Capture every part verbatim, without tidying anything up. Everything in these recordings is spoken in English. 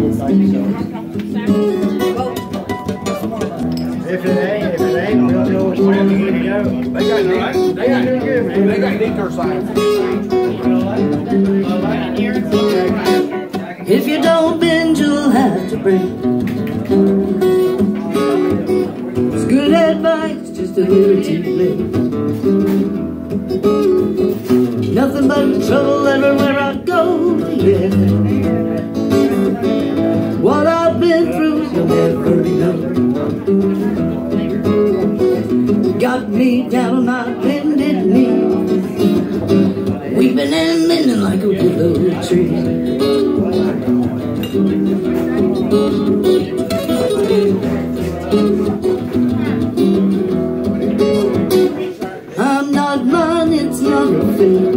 If it ain't, if it ain't, we'll know which way we're going to go. They got it right. They got it good, man. They got detour signs. If you don't bend, you'll have to break. It's good advice, just a little too late. Nothing but trouble everywhere I go, yeah. What I've been through, you'll never know. Got me down on my bended knee, weeping and mending like a willow tree. I'm not mine, it's not a fate.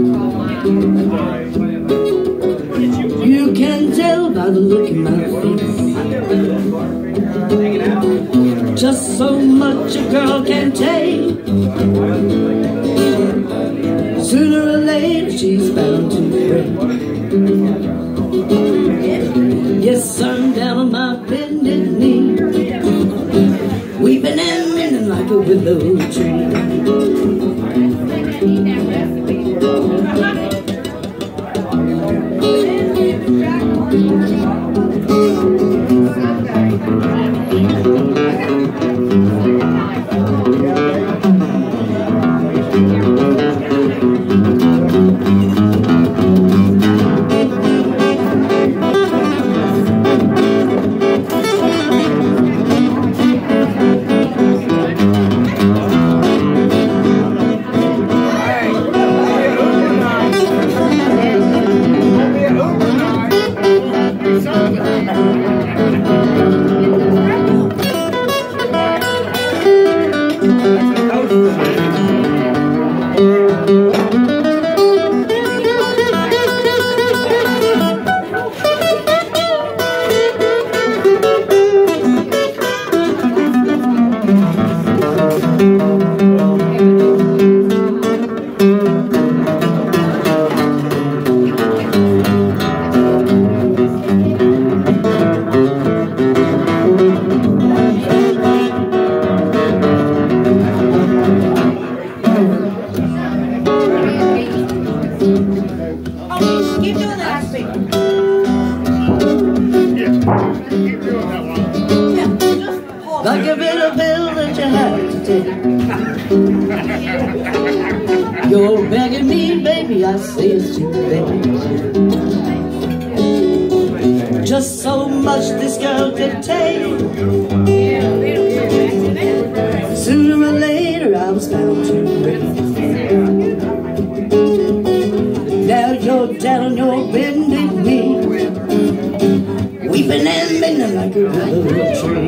You can tell by the look in my face. Just so much a girl can take. Sooner or later she's bound to break. Yes, I'm down on my bended knee, weeping and mending like a willow tree. Like a bitter pill that you have to take. You're begging me, baby, I say it's too late. Just so much this girl could take. Sooner or later I was bound to break. Now you're down on your bended knee, weeping and mending like a willow tree.